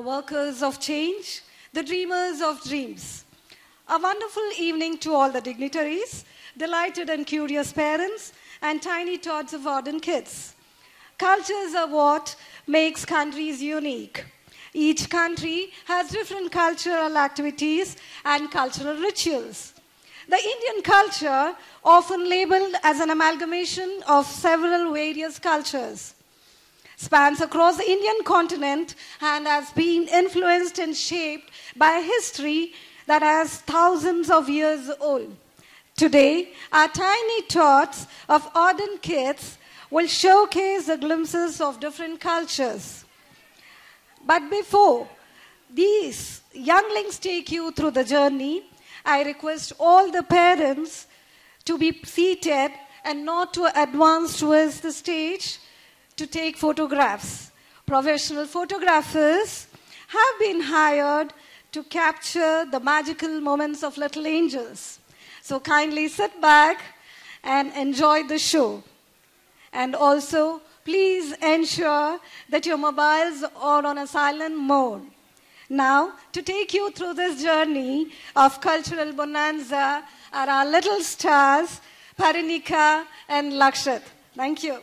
workers of change, the dreamers of dreams. A wonderful evening to all the dignitaries, delighted and curious parents, and tiny tots of ardent kids. Cultures are what makes countries unique. Each country has different cultural activities and cultural rituals. The Indian culture, often labeled as an amalgamation of several various cultures, spans across the Indian continent and has been influenced and shaped by a history that has thousands of years old. Today, our tiny tots of ardent kids will showcase the glimpses of different cultures. But before these younglings take you through the journey, I request all the parents to be seated and not to advance towards the stage to take photographs. Professional photographers have been hired to capture the magical moments of little angels. So kindly sit back and enjoy the show. And also, please ensure that your mobiles are on a silent mode. Now, to take you through this journey of cultural bonanza are our little stars, Parinika and Lakshit. Thank you.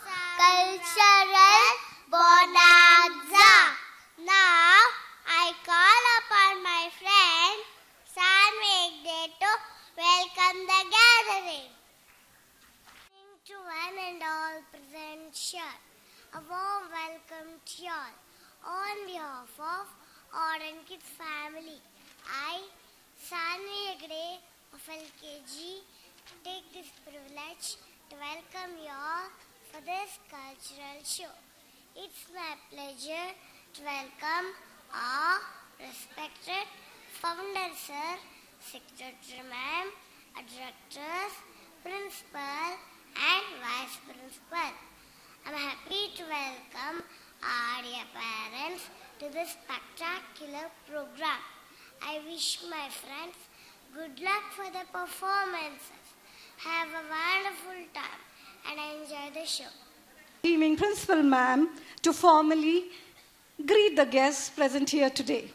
Cultural bonanza. Now, I call upon my friend Sanvegde to welcome the gathering. To one and all present here, a warm welcome to you all. On behalf of Ardent Kids family, I, Sanvi Hegde of LKG, take this privilege to welcome you all for this cultural show. It's my pleasure to welcome our respected founder sir, secretary ma'am, directors, principal and vice principal. I'm happy to welcome our dear parents to this spectacular program. I wish my friends good luck for the performances. Have a wonderful time and enjoy the show. Evening Principal Ma'am to formally greet the guests present here today.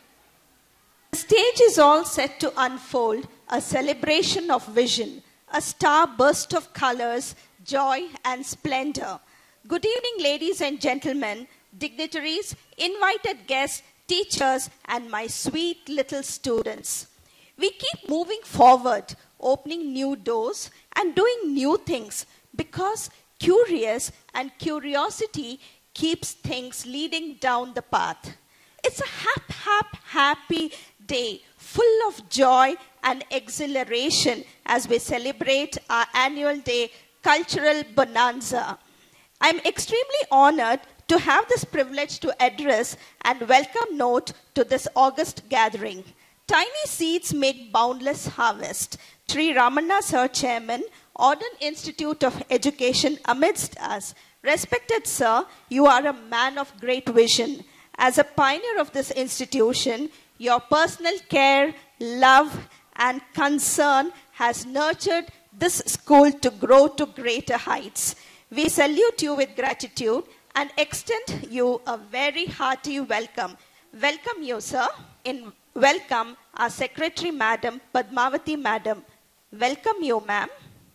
The stage is all set to unfold a celebration of vision, a starburst of colors, joy and splendor. Good evening, ladies and gentlemen, dignitaries, invited guests, teachers, and my sweet little students. We keep moving forward, opening new doors and doing new things because curious and curiosity keeps things leading down the path. It's a happy day, full of joy and exhilaration as we celebrate our annual day, Cultural Bonanza. I'm extremely honored to have this privilege to address and welcome note to this August gathering. Tiny seeds make boundless harvest. Sri Ramanna Sir, Chairman, Ardent Institute of Education amidst us. Respected Sir, you are a man of great vision. As a pioneer of this institution, your personal care, love, and concern has nurtured this school to grow to greater heights. We salute you with gratitude and extend you a very hearty welcome. Welcome you, sir. In welcome our Secretary, Madam Padmavati, Madam. Welcome you, ma'am.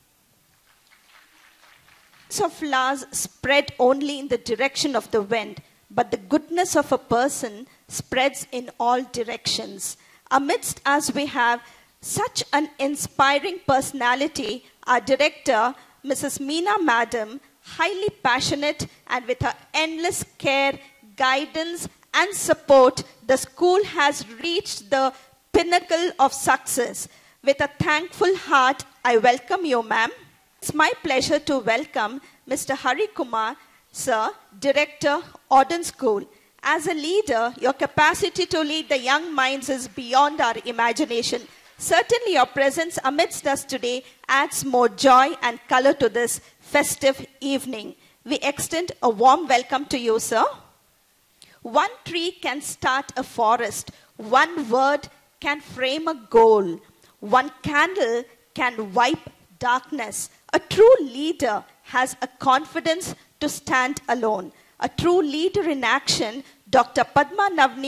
Of flowers spread only in the direction of the wind, but the goodness of a person spreads in all directions. Amidst us, we have such an inspiring personality, our director, Mrs. Meena Madam, highly passionate and with her endless care, guidance and support, the school has reached the pinnacle of success. With a thankful heart, I welcome you, ma'am. It's my pleasure to welcome Mr. Hari Kumar, Sir, Director, Ardent School. As a leader, your capacity to lead the young minds is beyond our imagination. Certainly, your presence amidst us today adds more joy and color to this festive evening. We extend a warm welcome to you, sir. One tree can start a forest. One word can frame a goal. One candle can wipe darkness. A true leader has a confidence to stand alone. A true leader in action, Dr. Padma Navneet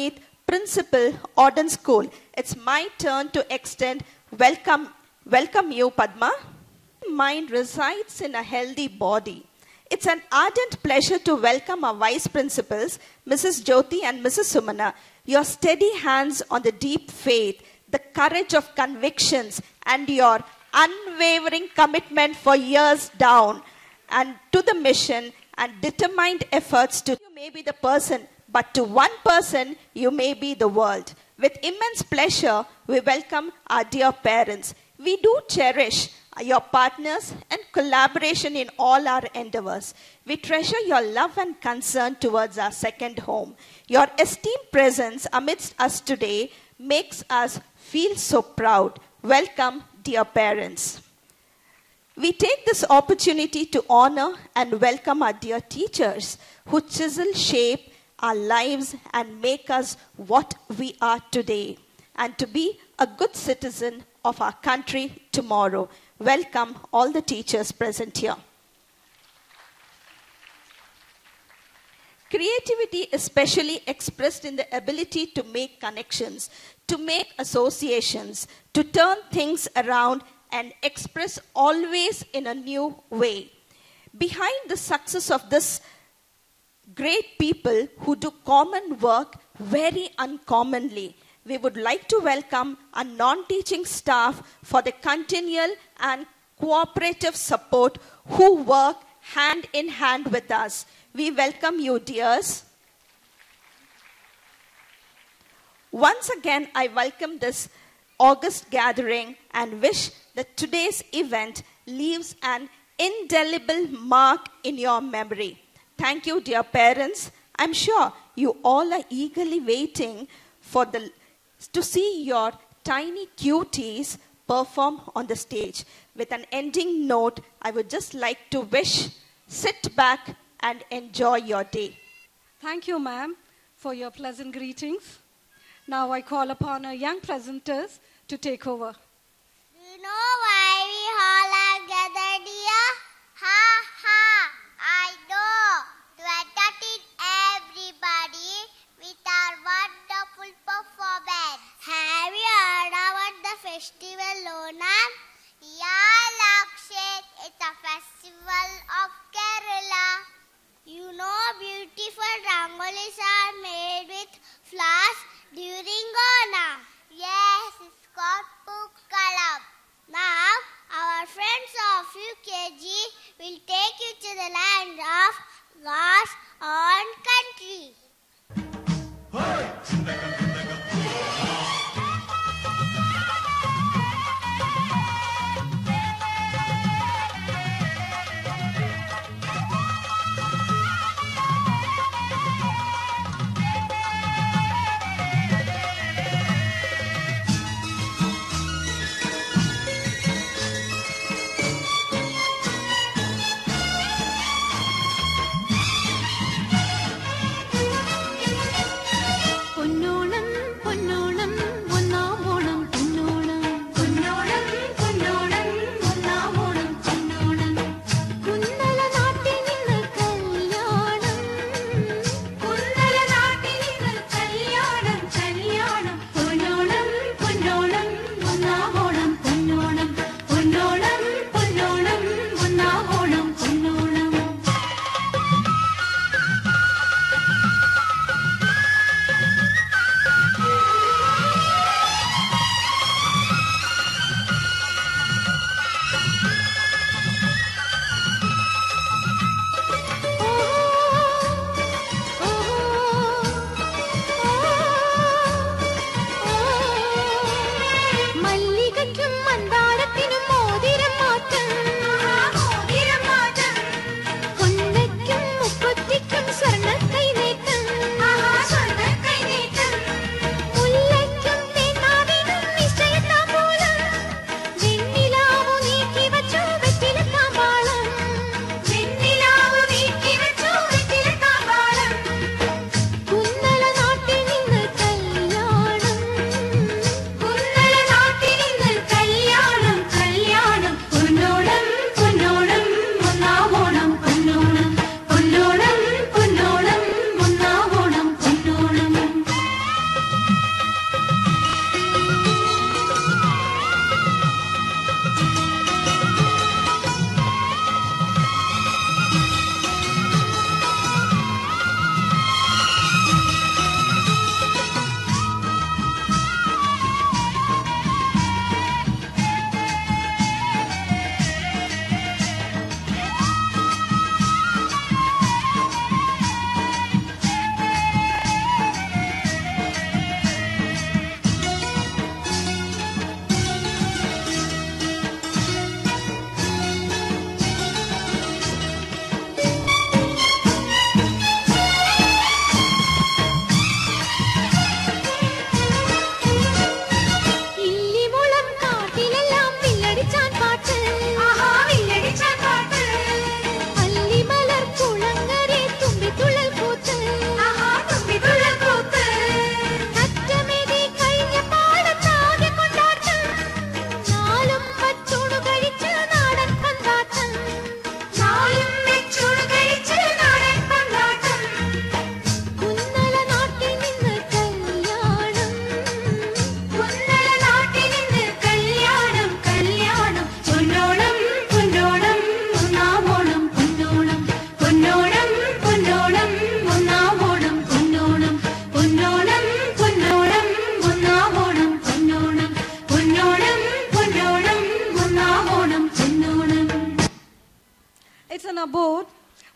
Principal, Auden School. It's my turn to extend welcome you, Padma. Mind resides in a healthy body. It's an ardent pleasure to welcome our vice principals, Mrs. Jyoti and Mrs. Sumana. Your steady hands on the deep faith, the courage of convictions, and your unwavering commitment for years down and to the mission and determined efforts to you may be the person, but to one person you may be the world. With immense pleasure, we welcome our dear parents. We do cherish your partners and collaboration in all our endeavors. We treasure your love and concern towards our second home. Your esteemed presence amidst us today makes us feel so proud. Welcome, dear parents. We take this opportunity to honor and welcome our dear teachers who chisel, shape our lives and make us what we are today, and to be a good citizen of our country tomorrow. Welcome all the teachers present here. Creativity is especially expressed in the ability to make connections, to make associations, to turn things around and express always in a new way. Behind the success of this great people who do common work very uncommonly, we would like to welcome our non-teaching staff for the continual and cooperative support who work hand in hand with us. We welcome you, dears. Once again, I welcome this August gathering and wish that today's event leaves an indelible mark in your memory. Thank you, dear parents. I'm sure you all are eagerly waiting to see your tiny cuties perform on the stage. With an ending note, I would just like to wish, sit back and enjoy your day. Thank you, ma'am, for your pleasant greetings. Now I call upon our young presenters to take over. Do you know why we all are gathered here? Ha ha! I know. To entertain everybody with our wonderful performance. Have you heard about the festival Onam? Yeah, Lakshet, it's a festival of Kerala. You know, beautiful rangolis are made with flowers during Onam. Yes, it's called Pookalam. Now, our friends of UKG will take you to the land of God's own country.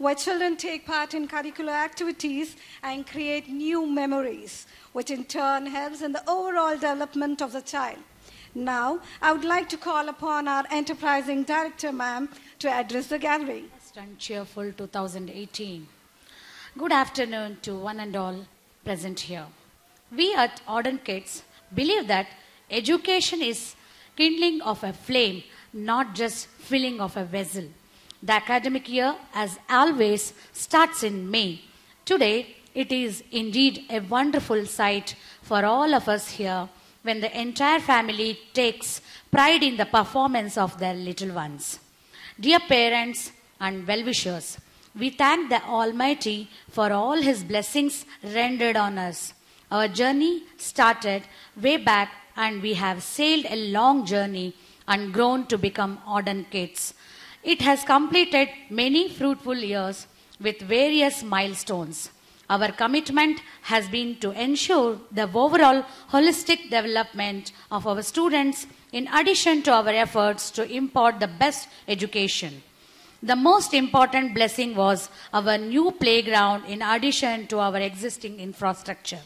where children take part in curricular activities and create new memories, which in turn helps in the overall development of the child. Now, I would like to call upon our enterprising director, ma'am, to address the gathering. And cheerful 2018. Good afternoon to one and all present here. We at Ardent Kids believe that education is kindling of a flame, not just filling of a vessel. The academic year, as always, starts in May. Today, it is indeed a wonderful sight for all of us here when the entire family takes pride in the performance of their little ones. Dear parents and well-wishers, we thank the Almighty for all His blessings rendered on us. Our journey started way back and we have sailed a long journey and grown to become Ardent Kids. It has completed many fruitful years with various milestones. Our commitment has been to ensure the overall holistic development of our students in addition to our efforts to impart the best education. The most important blessing was our new playground in addition to our existing infrastructure.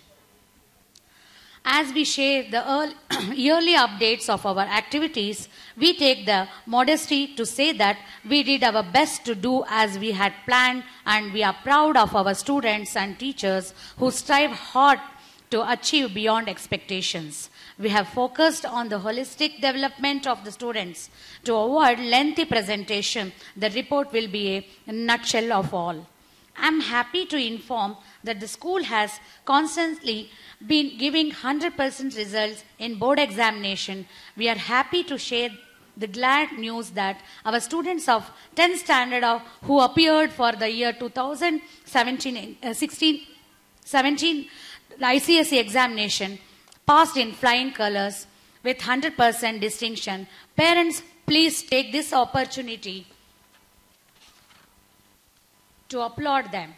As we share the yearly updates of our activities, we take the modesty to say that we did our best to do as we had planned, and we are proud of our students and teachers who strive hard to achieve beyond expectations. We have focused on the holistic development of the students. To avoid lengthy presentation, the report will be a nutshell of all. I am happy to inform that the school has constantly been giving 100% results in board examination. We are happy to share the glad news that our students of 10th standard who appeared for the year 2017 ICSE examination passed in flying colors with 100% distinction. Parents, please take this opportunity to applaud them.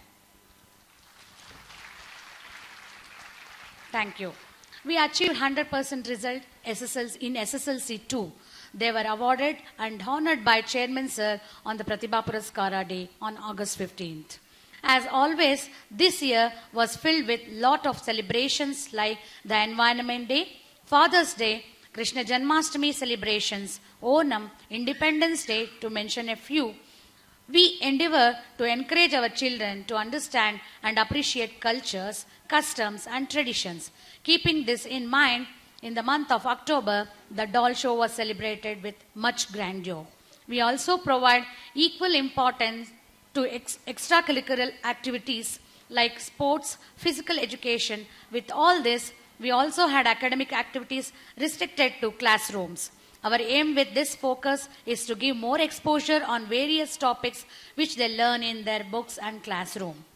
Thank you. We achieved 100% result in SSLC 2. They were awarded and honored by Chairman Sir on the Pratibha Puraskara Day on August 15th. As always, this year was filled with lot of celebrations like the Environment Day, Father's Day, Krishna Janmashtami celebrations, Onam, Independence Day, to mention a few. We endeavor to encourage our children to understand and appreciate cultures, customs and traditions. Keeping this in mind, in the month of October, the doll show was celebrated with much grandeur. We also provide equal importance to extracurricular activities like sports, physical education. With all this, we also had academic activities restricted to classrooms. Our aim with this focus is to give more exposure on various topics which they learn in their books and classroom.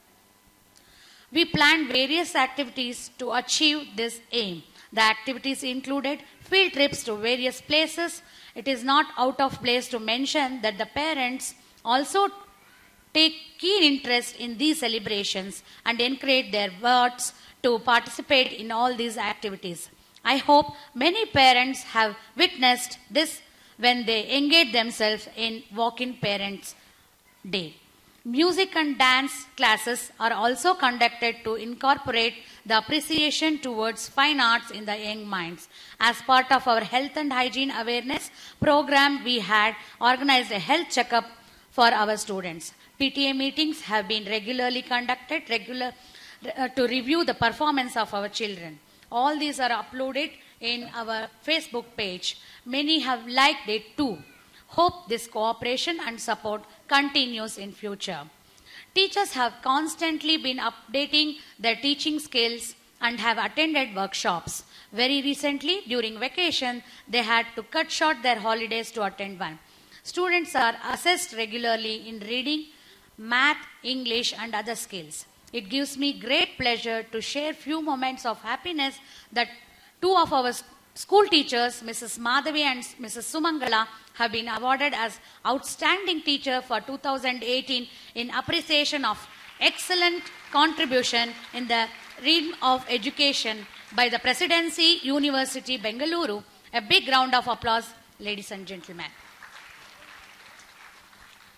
We planned various activities to achieve this aim. The activities included field trips to various places. It is not out of place to mention that the parents also take keen interest in these celebrations and encourage their wards to participate in all these activities. I hope many parents have witnessed this when they engage themselves in Walk-in Parents Day. Music and dance classes are also conducted to incorporate the appreciation towards fine arts in the young minds. As part of our health and hygiene awareness program, we had organized a health checkup for our students. PTA meetings have been regularly conducted to review the performance of our children. All these are uploaded in our Facebook page. Many have liked it too. Hope this cooperation and support continues in future. Teachers have constantly been updating their teaching skills and have attended workshops. Very recently, during vacation, they had to cut short their holidays to attend one. Students are assessed regularly in reading, math, English, and other skills. It gives me great pleasure to share few moments of happiness that two of our school teachers, Mrs. Madhavi and Mrs. Sumangala, have been awarded as Outstanding Teacher for 2018 in appreciation of excellent contribution in the realm of education by the Presidency University, Bengaluru. A big round of applause, ladies and gentlemen.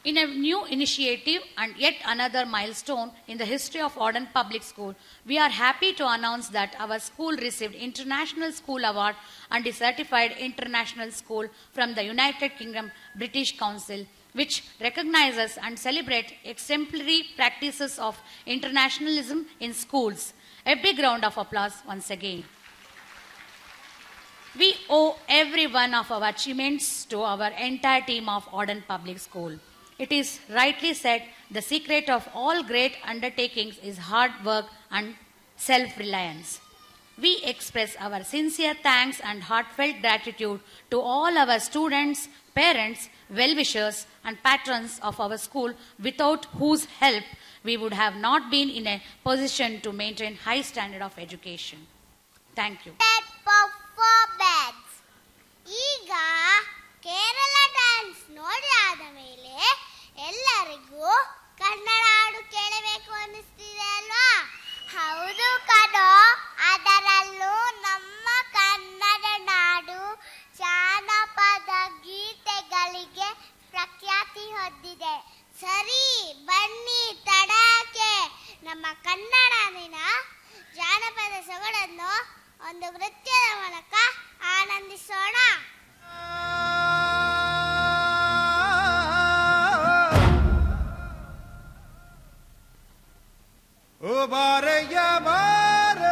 In a new initiative and yet another milestone in the history of Auden Public School, we are happy to announce that our school received International School Award and is certified International School from the United Kingdom British Council, which recognizes and celebrates exemplary practices of internationalism in schools. A big round of applause once again. We owe every one of our achievements to our entire team of Auden Public School. It is rightly said, the secret of all great undertakings is hard work and self-reliance. We express our sincere thanks and heartfelt gratitude to all our students, parents, well-wishers and patrons of our school, without whose help we would have not been in a position to maintain high standard of education. Thank you. Performance. ಈಗ Kerala dance ನೋಡಿ ಆದ ಮೇಲೆ ಎಲ್ಲರಿಗೂ ಕನ್ನಡ ಹಾಡು ಕೇಳಬೇಕು ಅನ್ನಿಸ್ತಿದೆ ಅಲ್ವಾ? ಹೌದು ಕಣೋ, ಅದರಲ್ಲೂ ನಮ್ಮ ಕನ್ನಡ ನಾಡು ಜಾನಪದ ಗೀತೆಗಳಿಗೆ ಪ್ರಖ್ಯಾತಿ ಹೊಂದಿದೆ. ಸರಿ, ಬನ್ನಿ ತಡಕ್ಕೆ ನಮ್ಮ ಕನ್ನಡಿನ ಜಾನಪದ ಸೊಗಡನ್ನು ಒಂದು ನೃತ್ಯದ ಮೂಲಕ ಆನಂದಿಸೋಣ. ಓ ಬಾರಯ್ಯ ಬಾರ,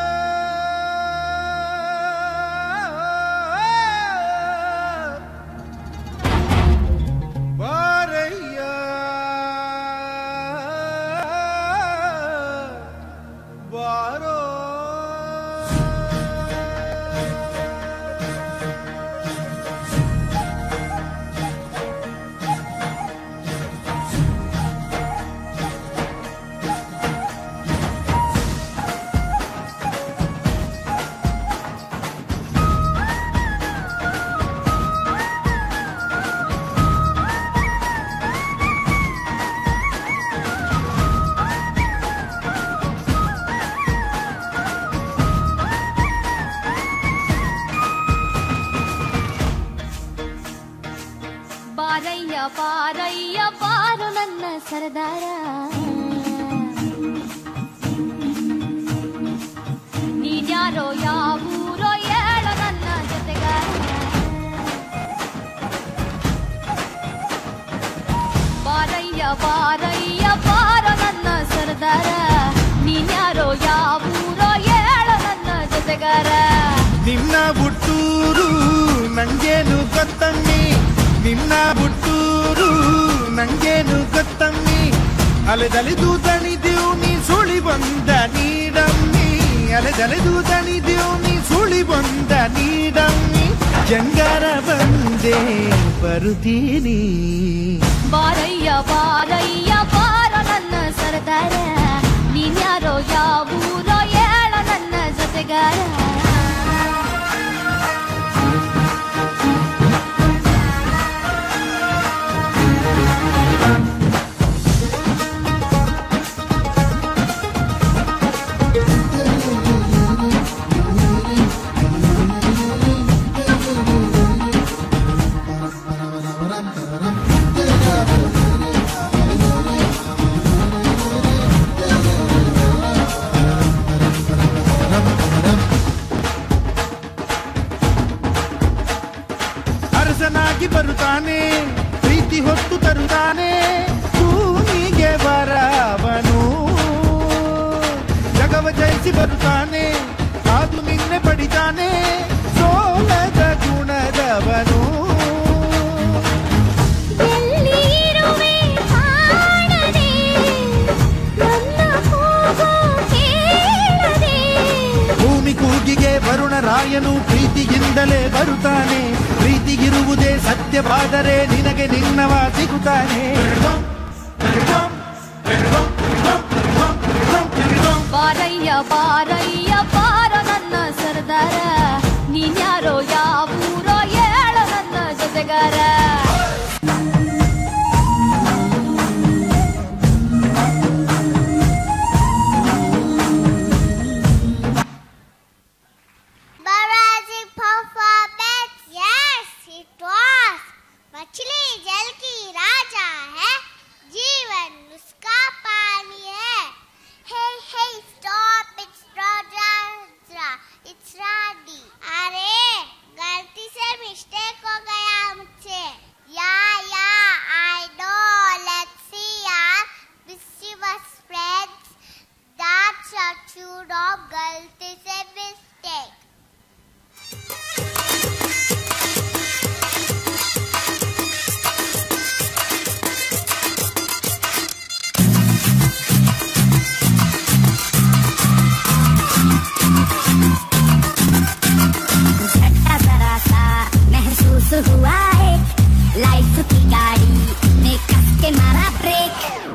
ಬಾರಯ್ಯ ಬಾರೋ. ಬಾರಯ್ಯ ಬಾರು ನನ್ನ ಸರದಾರ, ನೀನ್ಯಾರೋ ಯಾವೂರೋ ಹೇಳ ನನ್ನ ಜೊತೆಗಾರ. ಬಾರಯ್ಯ ಬಾರು ನನ್ನ ಸರದಾರ, ನೀನ್ಯಾರೋ ಯಾವೂರೋ ಹೇಳ ನನ್ನ ಜೊತೆಗಾರ. ನಿನ್ನ ಹುಟ್ಟೂರು ನಂಗೇನು ಗೊತ್ತಮ್ಮಿ, ನಿನ್ನ ಹುಟ್ಟೂರು ನಂಗೇನು ಗೊತ್ತಮ್ಮಿ. ಅಲೆದಲೆದು ದಣಿದೆವು ನೀ ಸುಳಿ ಬಂದ ನೀಡಮ್ಮಿ, ಅಲೆದಲೆದು ದಣಿದೆವು ನೀ ಸುಳಿ ಬಂದ ನೀಡಮ್ಮಿ. ಜಂಗಾರ ಬಂದೆ ಬರುತ್ತೀನಿ. ಬಾರಯ್ಯ ಬಾರ ನನ್ನ ಸರದಾರ, ನೀನ್ಯಾರೋ ಯಾವೂರೋ ಹೇಳ ನನ್ನ ಜೊತೆಗಾರ. ಬರುತ್ತಾನೆ, ಪ್ರೀತಿ ಹೊತ್ತು ತರುತ್ತಾನೆ, ಭೂಮಿಗೆ ಬರವನು. ಜಗವ ಜಯಿಸಿ ಬರುತ್ತಾನೆ, ಅದು ನಿನ್ನೆ ಪಡಿತಾನೆ, ಸೋಲದ ಗುಣದವನು. ಭೂಮಿ ಕೂಗಿಗೆ ವರುಣರಾಯನು ಪ್ರೀತಿಯಿಂದಲೇ ಬರುತ್ತಾನೆ, ಪ್ರೀತಿಗಿರುವುದೇ ಸತ್ಯವಾದರೆ ನಿನಗೆ ನಿನ್ನವ ಸಿಗುತ್ತಾನೆ. ಬಾರಯ್ಯ ಬಾರ ನನ್ನ ಸರದಾರ, ನೀನ್ಯಾರೋ ಯಾವೂರೋ ಹೇಳ ನನ್ನ ಜೊತೆಗಾರ. मछली जल की राजा है, of गलती से mistake. महसूस हुआ है लाइफ की गाड़ी में कस के मारा ब्रेक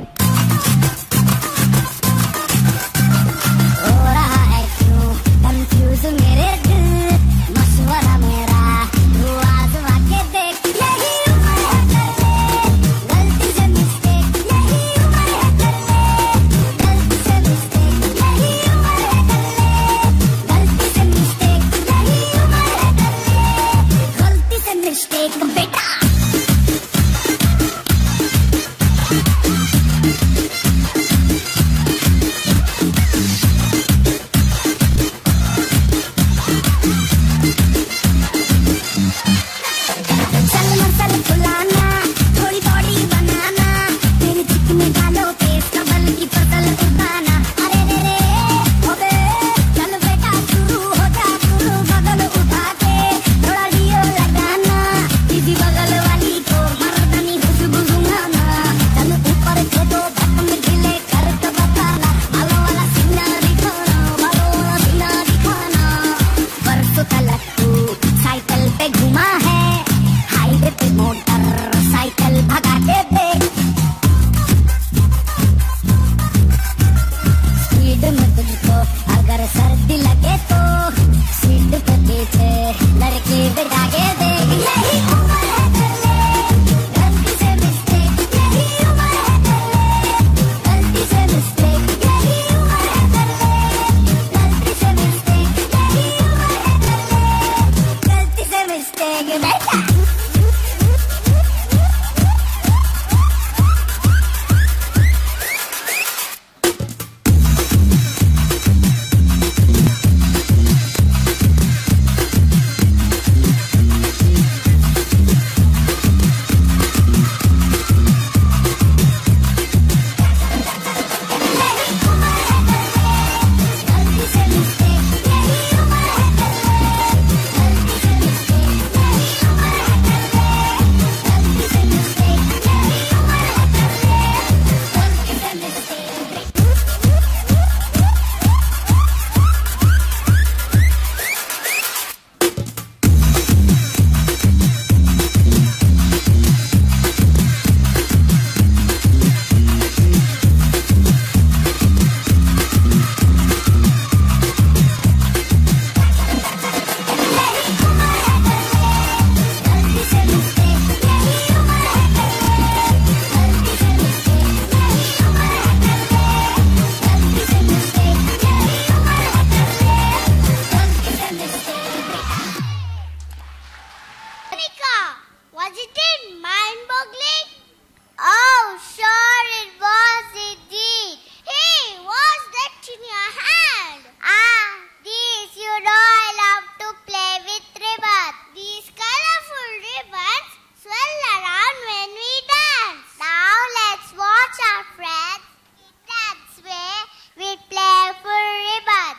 हो रहा है क्यों कंफ्यूज मेरे दिल मशवरा मेरा तू आजमा के देख यही उम्र है कर ले गलती से मिस्टेक यही उम्र है कर ले गलती से मिस्टेक यही उम्र है कर ले गलती से मिस्टेक यही उम्र है कर ले गलती से मिस्टेक बेटा Was it mind-boggling? Oh, sure it was indeed. Hey, what's that in your hand? These, you know I love to play with ribbons. These colorful ribbons swirl around when we dance. Now let's watch our friends dance with playful ribbons.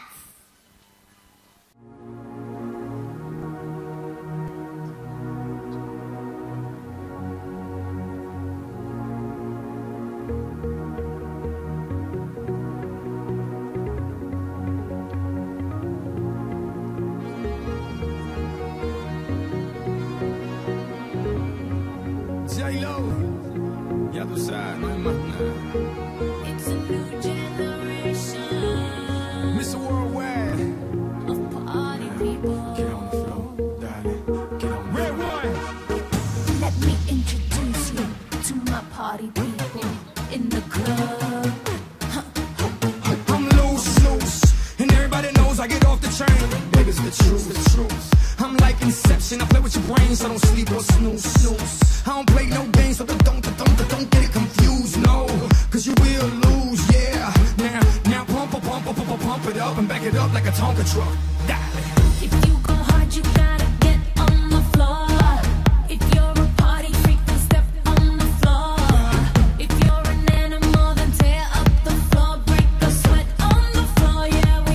J-Lo, ya tú sabes, no hay más nada. It's a new generation Mr. Worldwide, of party people. get on the floor, darling, get on the floor. Red one! Let me introduce you to my party people in the club. I'm loose, and everybody knows I get off the train. Baby's the truth. I'm like Inception, I play with your brains, so don't sleep or snooze. I don't play no games, so don't get it confused, no. Cause you will lose, yeah. Now pump it up and back it up like a Tonka truck. Darling. If you go hard, you gotta get on the floor. If you're a party freak, then step on the floor. If you're an animal, then tear up the floor. Break a sweat on the floor, yeah, we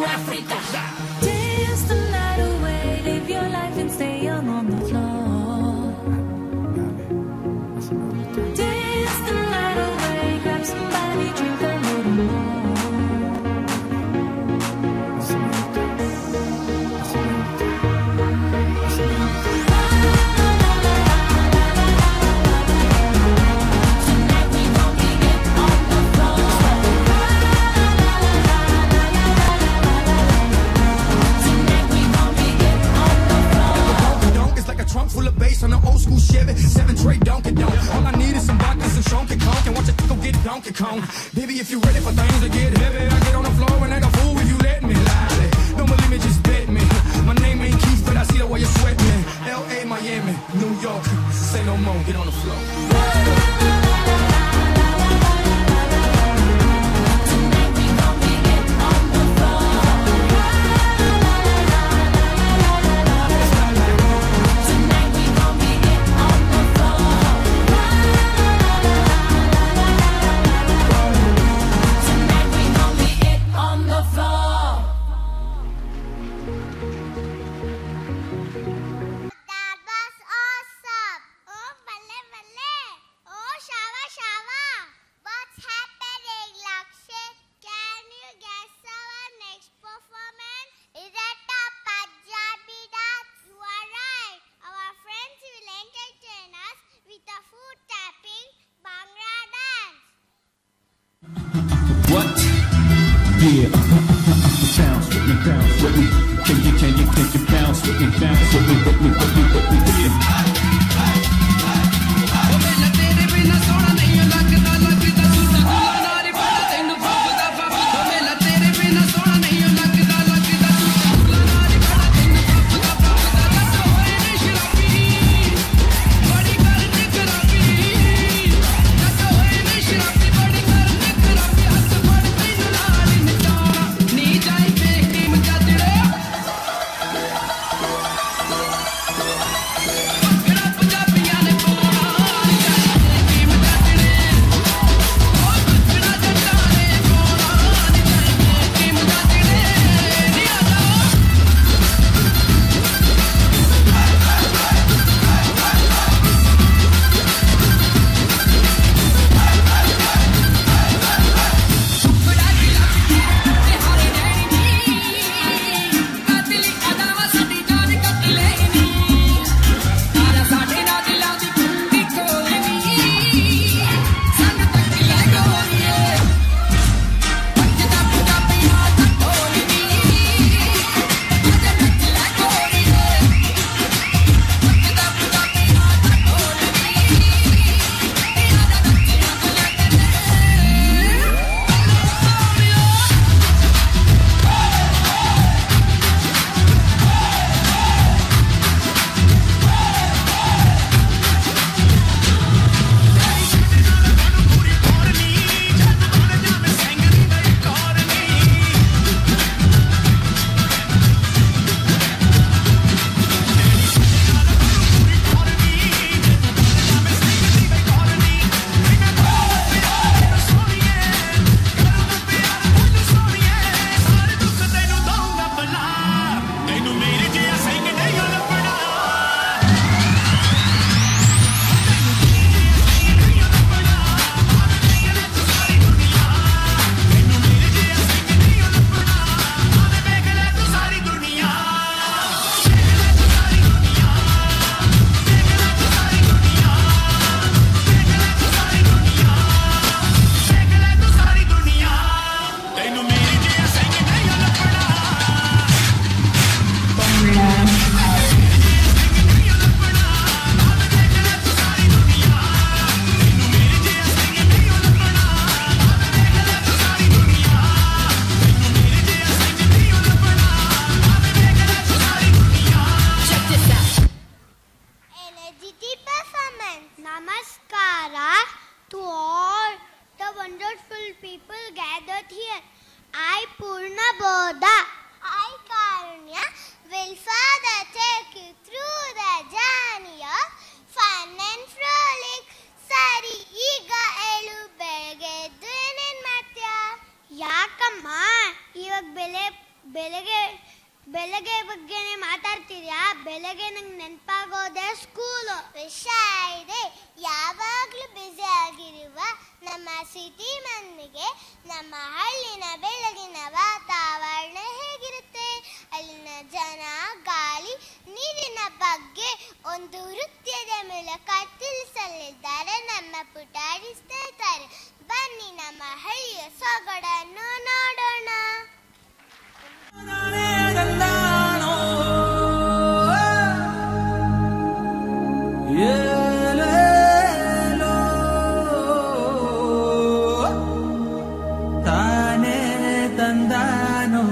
Africa. Dance the night away, live your life and stay young on the floor. Dance the night away, grab somebody, drink a little more. Trunk full of bass on an old school Chevy, 7 tray Donkey Donk. All I need is some vodka, some Shonky Conk, and watch it go get Donkey Kong. Baby, if you ready for things to get heavy, I get on the floor and act a fool if you let me. Lively, don't believe me, just bet me. My name ain't Keith, but I see the way you sweat me. L.A., Miami, New York, say no more, get on the floor. Yeah, bounce with me, bounce with me. Can you bounce with me, bounce with me, yeah. ಬೆಳಗ್ಗೆ ಬಗ್ಗೆನೇ ಮಾತಾಡ್ತೀರಾ? ಬೆಳಗ್ಗೆ ನಂಗೆ ನೆನಪಾಗೋದೆ school. ವಿಷಯ ಇದೆ, ಯಾವಾಗಲೂ busy ಆಗಿರುವ ನಮ್ಮ ಸಿಟಿ ಮಂದಿಗೆ ನಮ್ಮ ಹಳ್ಳಿನ ಬೆಳಗಿನ ವಾತಾವರಣ ಹೇಗಿರುತ್ತೆ, ಅಲ್ಲಿನ ಜನ, ಗಾಳಿ, ನೀರಿನ ಬಗ್ಗೆ ಒಂದು ನೃತ್ಯದ ಮೂಲಕ ತಿಳಿಸಲಿದ್ದಾರೆ ನಮ್ಮ ಪುಟಾಣಿ ಸ್ನೇಹಿತರೆ. ಬನ್ನಿ ನಮ್ಮ ಹಳ್ಳಿಯ ಸೊಗಡನ್ನು ನೋಡೋಣ. ತಾನೇ ತಂದಾನೋ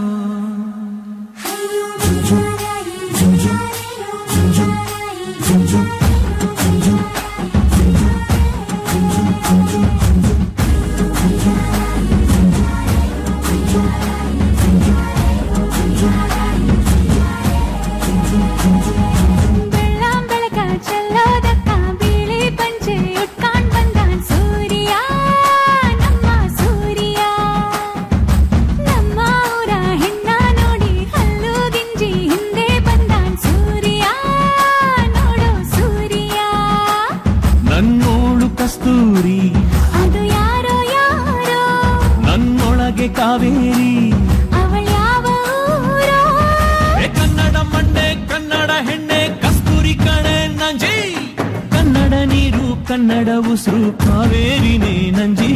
ಅದು ಯಾರೋ ಯಾರೋ ನನ್ನೊಳಗೆ ಕಾವೇರಿ ಅವಳ ಯಾವ ಊರೋ ಕನ್ನಡ ಮಂಡೆ ಕನ್ನಡ ಹೆಣ್ಣೆ ಕಸ್ತೂರಿ ಕಣೆ ನಂಜಿ ಕನ್ನಡ ನೀರು ಕನ್ನಡ ಉಸಿರು ಕಾವೇರಿನೇ ನಂಜಿ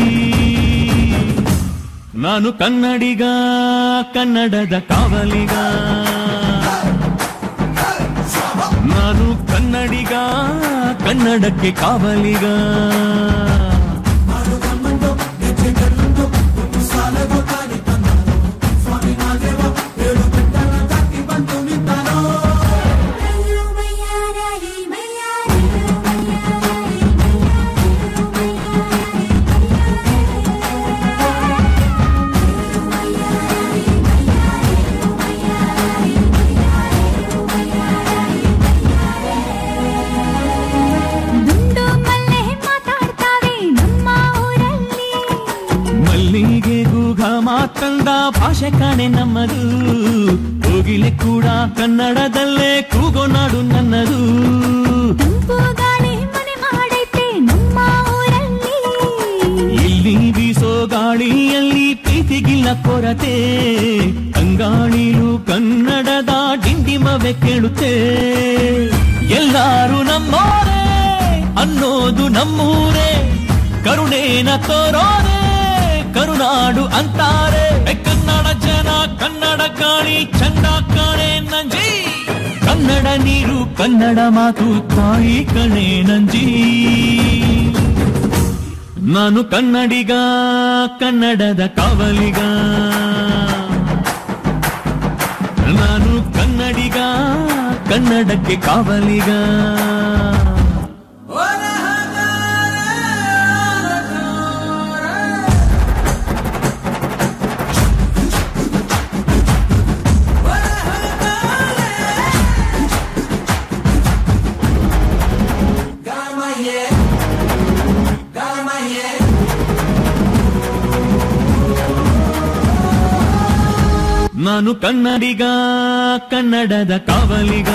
ನಾನು ಕನ್ನಡಿಗ ಕನ್ನಡದ ಕಾವಲಿಗ ನಾನು ಕನ್ನಡಿಗ ಕನ್ನಡಕ್ಕೆ ಕಾವಲಿಗ ಮಾತಂದ ಭಾಷೆ ಕಾಣೆ ನಮ್ಮದು ಕೋಗಿಲೆ ಕೂಡ ಕನ್ನಡದಲ್ಲೇ ಕೂಗೋ ನಾಡು ನನ್ನದು ತಂಪು ಗಾಳಿ ಮನೆ ಮಾಡೈತೆ ನಮ್ಮ ಊರಲ್ಲಿ ಇಲ್ಲಿ ಬೀಸೋ ಗಾಳಿಯಲ್ಲಿ ಪ್ರೀತಿಗಿಲ್ಲ ಕೊರತೆ ಅಂಗಾಣಿಲು ಕನ್ನಡದ ಡಿಂಡಿಮವೆ ಕೇಳುತ್ತೆ ಎಲ್ಲಾರು ನಮ್ಮೋರೇ ಅನ್ನೋದು ನಮ್ಮೂರೇ ಕರುಣೇನ ತೋರೋರೆ ಕರುನಾಡು ಅಂತಾರೆ ಕನ್ನಡ ಜನ ಕನ್ನಡ ಗಾಳಿ ಚಂದ ಕಾಣೆ ನಂಜಿ ಕನ್ನಡ ನೀರು ಕನ್ನಡ ಮಾತು ತಾಯಿ ಕಣೆ ನಂಜಿ ನಾನು ಕನ್ನಡಿಗ ಕನ್ನಡದ ಕಾವಲಿಗ ನಾನು ಕನ್ನಡಿಗ ಕನ್ನಡಕ್ಕೆ ಕಾವಲಿಗ ನಾನು ಕನ್ನಡಿಗ ಕನ್ನಡದ ಕಾವಲಿಗ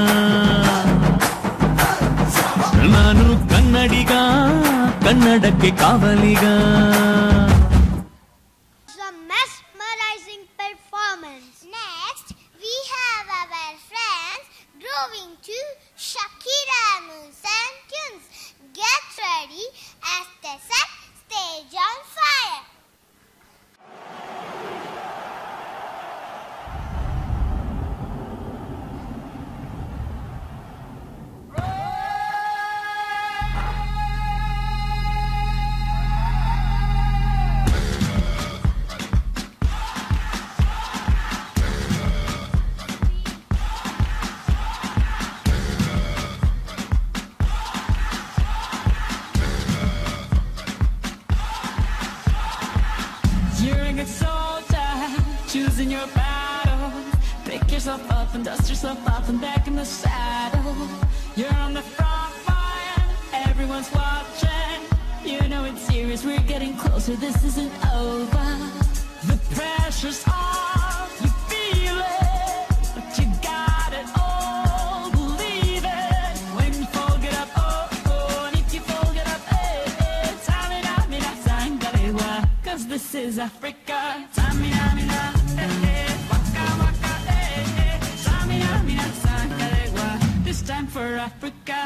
ನಾನು ಕನ್ನಡಿಗ ಕನ್ನಡಕ್ಕೆ ಕಾವಲಿಗ Some mesmerizing performance. Next, we have our friends grooving to Shakira moves and tunes. Get ready as they set stage on fire. Choosing your battle, pick yourself up and dust yourself off and back in the saddle. You're on the front line, everyone's watching. You know it's serious, we're getting closer, this isn't over. The pressure's on, 'cause this is Africa. Samina, mina, waka, waka, Samina, mina, sakalegua. This time for Africa.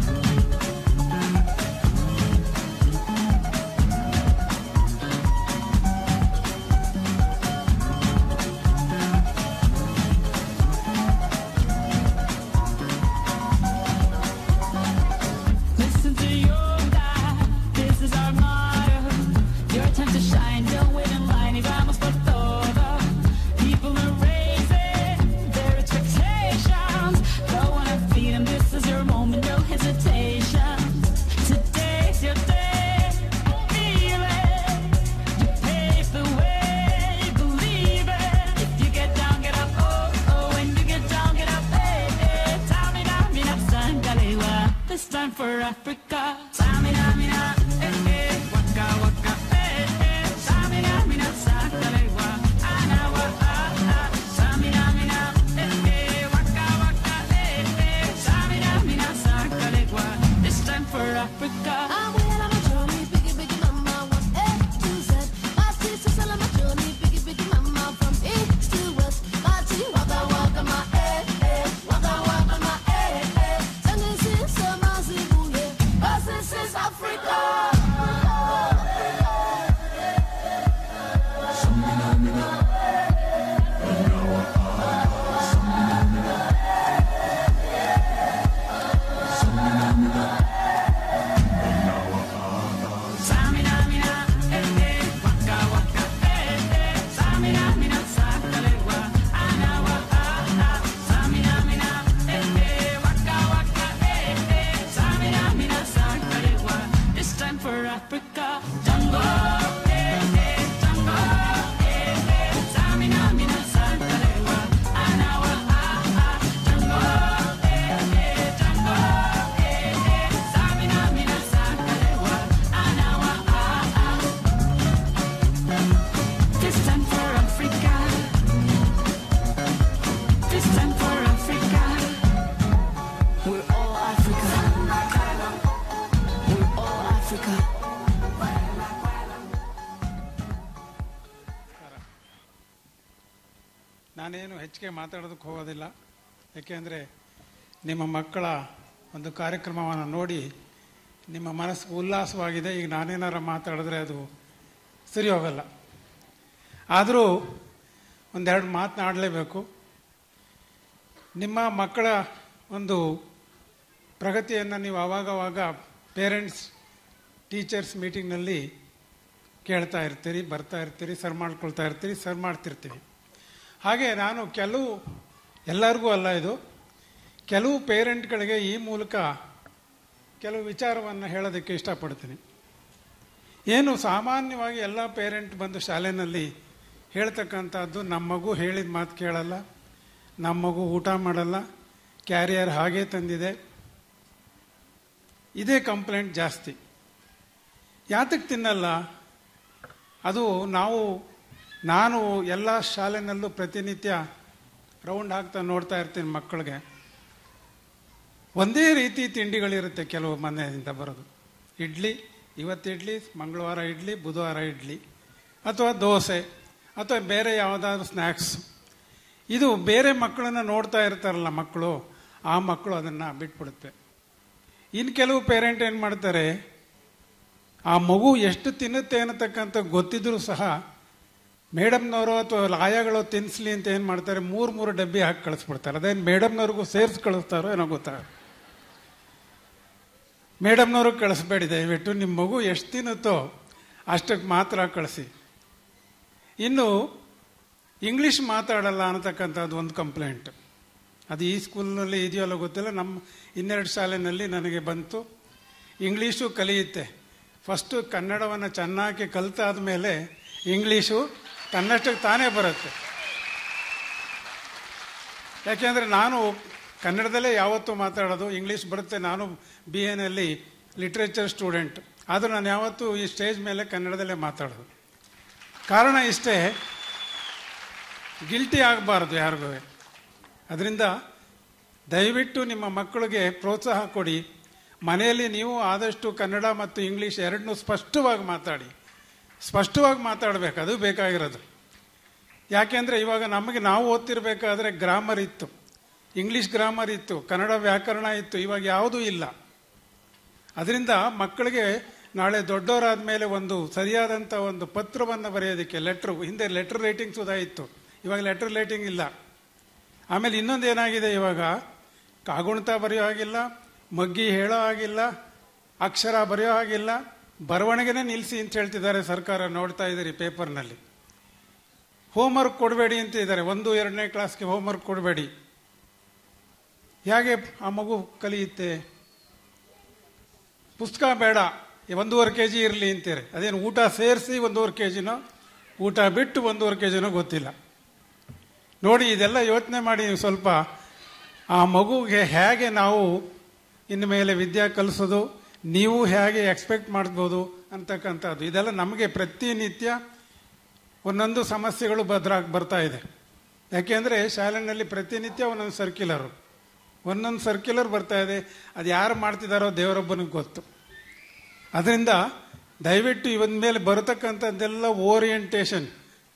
Listen to your God, this is our motto. Your time to shine, don't wait in line y vamos por todo. People are raising their expectations. Don't wanna feed them, this is your moment, no hesitation. Today's your day, feel it. You pave the way, believe it. If you get down, get up, oh, oh. When you get down, get up, hey, hey. Tamina, mina, sangalewa. This time for Africa. Tamina, mina, waka, waka, Tamina, mina, sangalewa. Anawa, Tamina, mina, waka, waka, Tamina, mina, sangalewa. This time for Africa. I'm well on my journey, biggie, biggie, mama, from A to Z. My sister's all on my journey, biggie, biggie, mama, from east to west. My team, waka, waka, my waka, waka, my and this is my Zimbabwe, 'cause this is Africa. Samina, mina, waka, waka, Samina, mina, sangalewa. Anawa, Samina, mina, waka, waka, Samina, mina, sangalewa. This time for Africa. Tango, tango, Samina, mina, sangalewa. Anawa, tango, tango, Samina, mina, sangalewa. Anawa, this time for Africa. This time for Africa. We're all Africa. We're all Africa. ನಾನೇನು ಹೆಚ್ಚಿಗೆ ಮಾತಾಡೋದಕ್ಕೆ ಹೋಗೋದಿಲ್ಲ. ಯಾಕೆಂದರೆ ನಿಮ್ಮ ಮಕ್ಕಳ ಒಂದು ಕಾರ್ಯಕ್ರಮವನ್ನು ನೋಡಿ ನಿಮ್ಮ ಮನಸ್ಸು ಉಲ್ಲಾಸವಾಗಿದೆ. ಈಗ ನಾನೇನಾರ ಮಾತಾಡಿದ್ರೆ ಅದು ಸರಿ ಹೋಗಲ್ಲ. ಆದರೂ ಒಂದೆರಡು ಮಾತನಾಡಲೇಬೇಕು. ನಿಮ್ಮ ಮಕ್ಕಳ ಒಂದು ಪ್ರಗತಿಯನ್ನು ನೀವು ಆವಾಗವಾಗ ಪೇರೆಂಟ್ಸ್ ಟೀಚರ್ಸ್ ಮೀಟಿಂಗ್ನಲ್ಲಿ ಕೇಳ್ತಾ ಇರ್ತೀರಿ, ಬರ್ತಾ ಇರ್ತೀರಿ, ಸರ್ ಮಾಡ್ಕೊಳ್ತಾ ಇರ್ತೀರಿ, ಸರ್ ಮಾಡ್ತಿರ್ತೀವಿ. ಹಾಗೆ ನಾನು ಎಲ್ಲರಿಗೂ ಅಲ್ಲ ಇದು, ಕೆಲವು ಪೇರೆಂಟ್ಗಳಿಗೆ ಈ ಮೂಲಕ ಕೆಲವು ವಿಚಾರವನ್ನು ಹೇಳೋದಕ್ಕೆ ಇಷ್ಟಪಡ್ತೀನಿ. ಏನು ಸಾಮಾನ್ಯವಾಗಿ ಎಲ್ಲ ಪೇರೆಂಟ್ ಬಂದು ಶಾಲೆಯಲ್ಲಿ ಹೇಳ್ತಕ್ಕಂಥದ್ದು, ನಮ್ಮ ಮಗು ಹೇಳಿದ ಮಾತು ಕೇಳಲ್ಲ, ನಮ್ಮ ಮಗು ಊಟ ಮಾಡಲ್ಲ, ಕ್ಯಾರಿಯರ್ ಹಾಗೇ ತಂದಿದೆ, ಇದೇ ಕಂಪ್ಲೇಂಟ್ ಜಾಸ್ತಿ. ಯಾತಕ್ಕೆ ತಿನ್ನಲ್ಲ? ಅದು ನಾನು ಎಲ್ಲ ಶಾಲೆನಲ್ಲೂ ಪ್ರತಿನಿತ್ಯ ರೌಂಡ್ ಹಾಕ್ತಾ ನೋಡ್ತಾ ಇರ್ತೀನಿ ಮಕ್ಕಳಿಗೆ. ಒಂದೇ ರೀತಿ ತಿಂಡಿಗಳಿರುತ್ತೆ ಕೆಲವು ಮನೆಯಿಂದ ಬರೋದು. ಇಡ್ಲಿ, ಇವತ್ತು ಇಡ್ಲಿ, ಮಂಗಳವಾರ ಇಡ್ಲಿ, ಬುಧವಾರ ಇಡ್ಲಿ, ಅಥವಾ ದೋಸೆ, ಅಥವಾ ಬೇರೆ ಯಾವುದಾದ್ರೂ ಸ್ನ್ಯಾಕ್ಸ್. ಇದು ಬೇರೆ ಮಕ್ಕಳನ್ನು ನೋಡ್ತಾ ಇರ್ತಾರಲ್ಲ ಮಕ್ಕಳು, ಆ ಮಕ್ಕಳು ಅದನ್ನು ಬಿಟ್ಬಿಡುತ್ತೆ. ಇನ್ನು ಕೆಲವು ಪೇರೆಂಟ್ ಏನು ಮಾಡ್ತಾರೆ, ಆ ಮಗು ಎಷ್ಟು ತಿನ್ನುತ್ತೆ ಅನ್ನತಕ್ಕಂಥ ಗೊತ್ತಿದ್ರೂ ಸಹ ಮೇಡಮ್ನವರು ಅಥವಾ ಆಯಾಗಳು ತಿನ್ನಿಸ್ಲಿ ಅಂತ ಏನು ಮಾಡ್ತಾರೆ, 3 ಡಬ್ಬಿ ಹಾಕಿ ಕಳಿಸ್ಬಿಡ್ತಾರೆ. ಅದೇನು ಮೇಡಮ್ನವ್ರಿಗೂ ಸೇರಿಸಿ ಕಳಿಸ್ತಾರೋ ಏನೋ ಗೊತ್ತಾಗ. ಮೇಡಮ್ನವ್ರಿಗೆ ಕಳಿಸ್ಬೇಡಿ ದಯವಿಟ್ಟು, ನಿಮ್ಮ ಮಗು ಎಷ್ಟು ತಿನ್ನುತ್ತೋ ಅಷ್ಟಕ್ಕೆ ಮಾತ್ರ ಕಳಿಸಿ. ಇನ್ನು ಇಂಗ್ಲೀಷ್ ಮಾತಾಡಲ್ಲ ಅನ್ನತಕ್ಕಂಥದ್ದು ಒಂದು ಕಂಪ್ಲೇಂಟ್. ಅದು ಈ ಸ್ಕೂಲ್ನಲ್ಲಿ ಇದೆಯಲ್ಲ ಗೊತ್ತಿಲ್ಲ, ನಮ್ಮ 12 ಶಾಲೆಯಲ್ಲಿ ನನಗೆ ಬಂತು. ಇಂಗ್ಲೀಷು ಕಲಿಯುತ್ತೆ, ಫಸ್ಟು ಕನ್ನಡವನ್ನು ಚೆನ್ನಾಗಿ ಕಲಿತಾದ ಮೇಲೆ ಇಂಗ್ಲೀಷು ತನ್ನಷ್ಟಕ್ಕೆ ತಾನೇ ಬರುತ್ತೆ. ಯಾಕೆಂದರೆ ನಾನು ಕನ್ನಡದಲ್ಲೇ ಯಾವತ್ತೂ ಮಾತಾಡೋದು, ಇಂಗ್ಲೀಷ್ ಬರುತ್ತೆ. ನಾನು BA ಲಿಟ್ರೇಚರ್ ಸ್ಟೂಡೆಂಟ್, ಆದರೂ ನಾನು ಯಾವತ್ತೂ ಈ ಸ್ಟೇಜ್ ಮೇಲೆ ಕನ್ನಡದಲ್ಲೇ ಮಾತಾಡೋದು. ಕಾರಣ ಇಷ್ಟೇ, ಗಿಲ್ಟಿ ಆಗಬಾರ್ದು ಯಾರಿಗೂ. ಅದರಿಂದ ದಯವಿಟ್ಟು ನಿಮ್ಮ ಮಕ್ಕಳಿಗೆ ಪ್ರೋತ್ಸಾಹ ಕೊಡಿ. ಮನೆಯಲ್ಲಿ ನೀವು ಆದಷ್ಟು ಕನ್ನಡ ಮತ್ತು ಇಂಗ್ಲೀಷ್ ಎರಡನ್ನೂ ಸ್ಪಷ್ಟವಾಗಿ ಮಾತಾಡಿ. ಸ್ಪಷ್ಟವಾಗಿ ಮಾತಾಡಬೇಕು, ಅದು ಬೇಕಾಗಿರೋದು. ಯಾಕೆಂದರೆ ಇವಾಗ ನಮಗೆ ನಾವು ಓದ್ತಿರ್ಬೇಕಾದ್ರೆ ಗ್ರಾಮರ್ ಇತ್ತು, ಇಂಗ್ಲೀಷ್ ಗ್ರಾಮರ್ ಇತ್ತು, ಕನ್ನಡ ವ್ಯಾಕರಣ ಇತ್ತು, ಇವಾಗ ಯಾವುದೂ ಇಲ್ಲ. ಅದರಿಂದ ಮಕ್ಕಳಿಗೆ ನಾಳೆ ದೊಡ್ಡವರಾದ ಮೇಲೆ ಒಂದು ಸರಿಯಾದಂಥ ಒಂದು ಪತ್ರವನ್ನು ಬರೆಯೋದಕ್ಕೆ ಲೆಟ್ರು, ಹಿಂದೆ ಲೆಟರ್ ರೈಟಿಂಗ್ ಸುಧಾ ಇತ್ತು, ಇವಾಗ ಲೆಟರ್ ರೈಟಿಂಗ್ ಇಲ್ಲ. ಆಮೇಲೆ ಇನ್ನೊಂದು ಏನಾಗಿದೆ, ಇವಾಗ ಕಾಗುಣಿತ ಬರೆಯೋ ಹಾಗಿಲ್ಲ, ಮಗ್ಗಿ ಹೇಳೋ ಹಾಗಿಲ್ಲ, ಅಕ್ಷರ ಬರೆಯೋ ಹಾಗಿಲ್ಲ, ಬರವಣಿಗೆನೇ ನಿಲ್ಲಿಸಿ ಅಂತ ಹೇಳ್ತಿದ್ದಾರೆ ಸರ್ಕಾರ. ನೋಡ್ತಾ ಇದ್ದೀರಿ ಪೇಪರ್ನಲ್ಲಿ. ಹೋಮ್ವರ್ಕ್ ಕೊಡಬೇಡಿ ಅಂತ ಇದ್ದಾರೆ, 1, 2ನೇ ಕ್ಲಾಸ್ಗೆ ಹೋಮ್ವರ್ಕ್ ಕೊಡಬೇಡಿ. ಹೇಗೆ ಆ ಮಗು ಕಲಿಯುತ್ತೆ? ಪುಸ್ತಕ ಬೇಡ, 1.5 kg ಇರಲಿ ಅಂತಾರೆ. ಅದೇನು ಊಟ ಸೇರಿಸಿ 1.5 kgನೋ, ಊಟ ಬಿಟ್ಟು 1.5 kgನೋ ಗೊತ್ತಿಲ್ಲ. ನೋಡಿ, ಇದೆಲ್ಲ ಯೋಚನೆ ಮಾಡಿ ನೀವು ಸ್ವಲ್ಪ. ಆ ಮಗುಗೆ ಹೇಗೆ ನಾವು ಇನ್ನು ಮೇಲೆ ವಿದ್ಯೆ ಕಲಿಸೋದು, ನೀವು ಹೇಗೆ ಎಕ್ಸ್ಪೆಕ್ಟ್ ಮಾಡ್ಬೋದು ಅಂತಕ್ಕಂಥದ್ದು, ಇದೆಲ್ಲ ನಮಗೆ ಪ್ರತಿನಿತ್ಯ ಒಂದೊಂದು ಸಮಸ್ಯೆಗಳು ಬರ್ತಾ ಇದೆ. ಯಾಕೆಂದರೆ ಶಾಲೆಯಲ್ಲಿ ಪ್ರತಿನಿತ್ಯ ಒಂದೊಂದು ಸರ್ಕ್ಯುಲರ್ ಬರ್ತಾ ಇದೆ. ಅದು ಯಾರು ಮಾಡ್ತಿದ್ದಾರೋ ದೇವರೊಬ್ಬನಿಗೆ ಗೊತ್ತು. ಅದರಿಂದ ದಯವಿಟ್ಟು ಇವನ್ ಮೇಲೆ ಬರತಕ್ಕಂಥದ್ದೆಲ್ಲ ಓರಿಯೆಂಟೇಷನ್,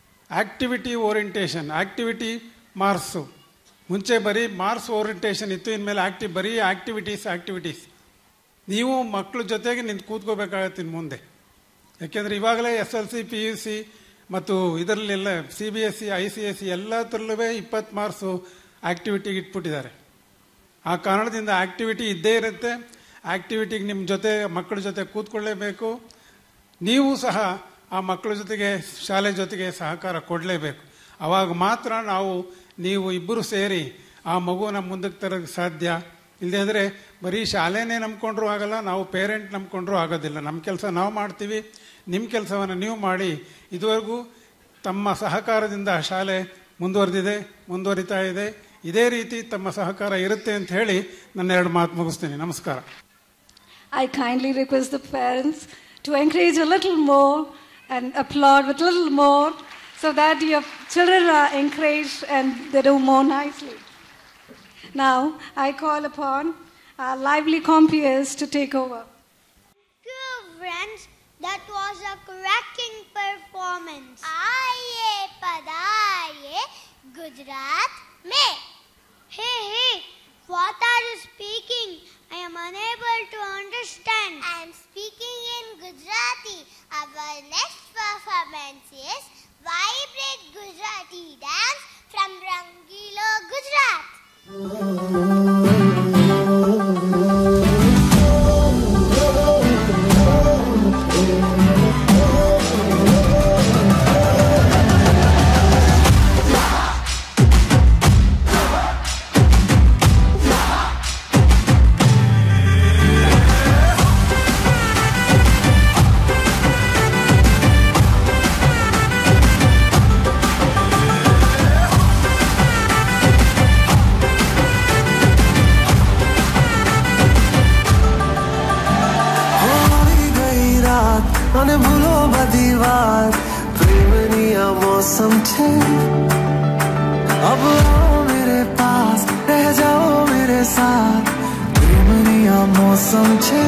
ಆಕ್ಟಿವಿಟಿ ಮಾರ್ಕ್ಸು. ಮುಂಚೆ ಬರೀ ಮಾರ್ಕ್ಸ್ ಓರಿಯೆಂಟೇಷನ್ ಇತ್ತು, ಇನ್ಮೇಲೆ ಬರೀ ಆಕ್ಟಿವಿಟೀಸ್. ನೀವು ಮಕ್ಕಳ ಜೊತೆಗೆ ನಿಂತು ಕೂತ್ಕೋಬೇಕಾಗತ್ತೆ ಇನ್ನು ಮುಂದೆ. ಯಾಕೆಂದರೆ ಇವಾಗಲೇ SLC PUC ಮತ್ತು ಇದರಲ್ಲೆಲ್ಲ CBSE ICSE ಎಲ್ಲದರಲ್ಲೂ 20 ಮಾರ್ಕ್ಸು ಆಕ್ಟಿವಿಟಿಗೆ ಇಟ್ಬಿಟ್ಟಿದ್ದಾರೆ. ಆ ಕಾರಣದಿಂದ ಆಕ್ಟಿವಿಟಿ ಇದ್ದೇ ಇರುತ್ತೆ. ಆಕ್ಟಿವಿಟಿಗೆ ನಿಮ್ಮ ಜೊತೆ ಮಕ್ಕಳ ಜೊತೆ ಕೂತ್ಕೊಳ್ಳೇಬೇಕು. ನೀವು ಸಹ ಆ ಮಕ್ಕಳ ಜೊತೆಗೆ ಶಾಲೆ ಜೊತೆಗೆ ಸಹಕಾರ ಕೊಡಲೇಬೇಕು. ಆವಾಗ ಮಾತ್ರ ನೀವು ಇಬ್ಬರು ಸೇರಿ ಆ ಮಗುವನ್ನ ಮುಂದಕ್ಕೆ ತರೋಕ್ಕೆ ಸಾಧ್ಯ. ಇಲ್ಲದೇ ಬರೀ ಶಾಲೆನೇ ನಂಬ್ಕೊಂಡ್ರೂ ಆಗಲ್ಲ, ನಾವು ಪೇರೆಂಟ್ ನಂಬ್ಕೊಂಡ್ರೂ ಆಗೋದಿಲ್ಲ. ನಮ್ಮ ಕೆಲಸ ನಾವು ಮಾಡ್ತೀವಿ, ನಿಮ್ಮ ಕೆಲಸವನ್ನು ನೀವು ಮಾಡಿ. ಇದುವರೆಗೂ ತಮ್ಮ ಸಹಕಾರದಿಂದ ಶಾಲೆ ಮುಂದುವರಿತಾ ಇದೆ. ಇದೇ ರೀತಿ ತಮ್ಮ ಸಹಕಾರ ಇರುತ್ತೆ ಅಂತ ಹೇಳಿ ನನ್ನ 2 ಮಾತು ಮುಗಿಸ್ತೀನಿ. ನಮಸ್ಕಾರ. I kindly request the parents to encourage a little more and applaud with a little more so that your children are encouraged and they do more nicely. Now, I call upon our lively compeers to take over. Dear friends, that was a cracking performance. Aaye padaye Gujarat mein. Hey, what are you speaking? I am unable to understand. I am speaking in Gujarati. Our next performance is Vibrate Gujarati Dance from Rangilo, Gujarat. અને ભૂલો બધી વાત પ્રેમની આ મૌસમ છે अब आओ मेरे पास रह जाओ मेरे साथ प्रेमनी आ मौसम छे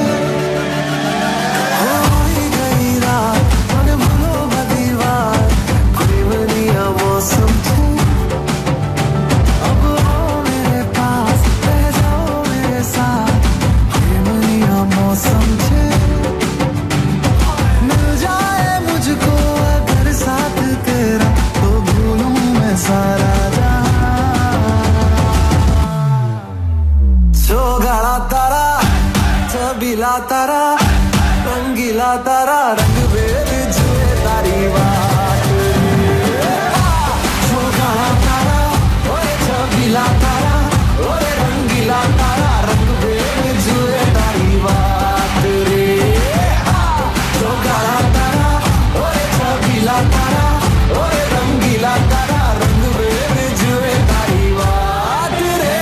होई गई रात અને ભૂલો બધી વાત પ્રેમની આ મૌસમ છે अब आओ मेरे पास रह जाओ मेरे साथ प्रेमनी आ मौसम छे मुझको अगर साथ तेरा तो भूलूं मैं सारा चौगाड़ा तारा छबीला तारा रंगीला तारा रंग बेर जुए तारी बात चौगाड़ा तारा ओए छबीला तारा ओए रंगीला तारा रंग बेर जुए तारी बात रे चौगाड़ा रंगीला तारा ओए रंगीला तारा रंग बेर जुए तारी बात रे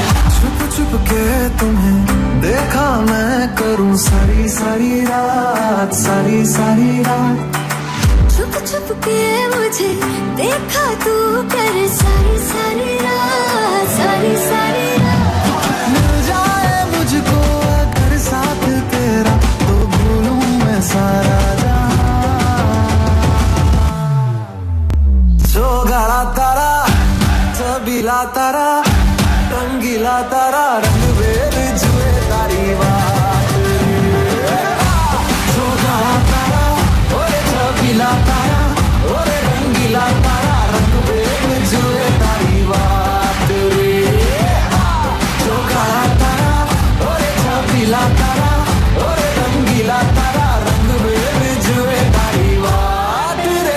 छुप छुप के तुम्हें देखा मैं करूं सारी सारी रात रात सारी सारी रात छुप छुप के मुझे देखा तू कर सारी सारी रात सारी सारी रात मिल जाए मुझको अगर साथ तेरा तो भूलूं मैं सारा जहां जो गाड़ा तारा छबीला तारा रंगीला तारा रंग बेर जुए तारी बात जो गाड़ा तारा ओरे छबीला तारा ओरे रंगीला तारा रंग बेर जुए तारी बात रे जो गाड़ा तारा ओरे छबीला तारा ओरे रंगीला तारा रंग बेर जुए तारी बात रे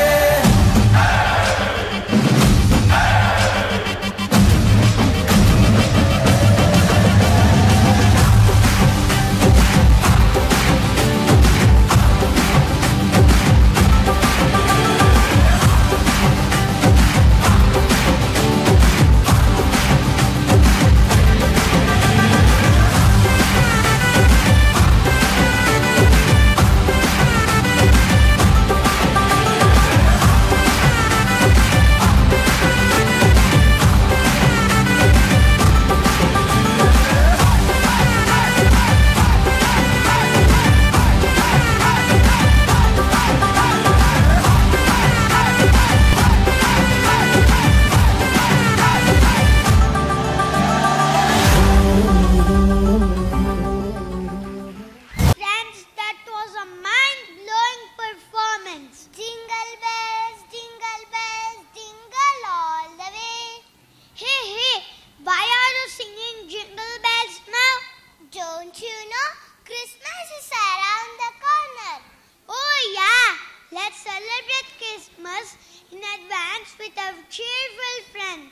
Friends, that was a mind-blowing performance. Jingle bells, jingle all the way. Hey, hey, why are you singing jingle bells now? Don't you know Christmas is around the corner? Oh yeah, let's celebrate Christmas in advance with our cheerful friends.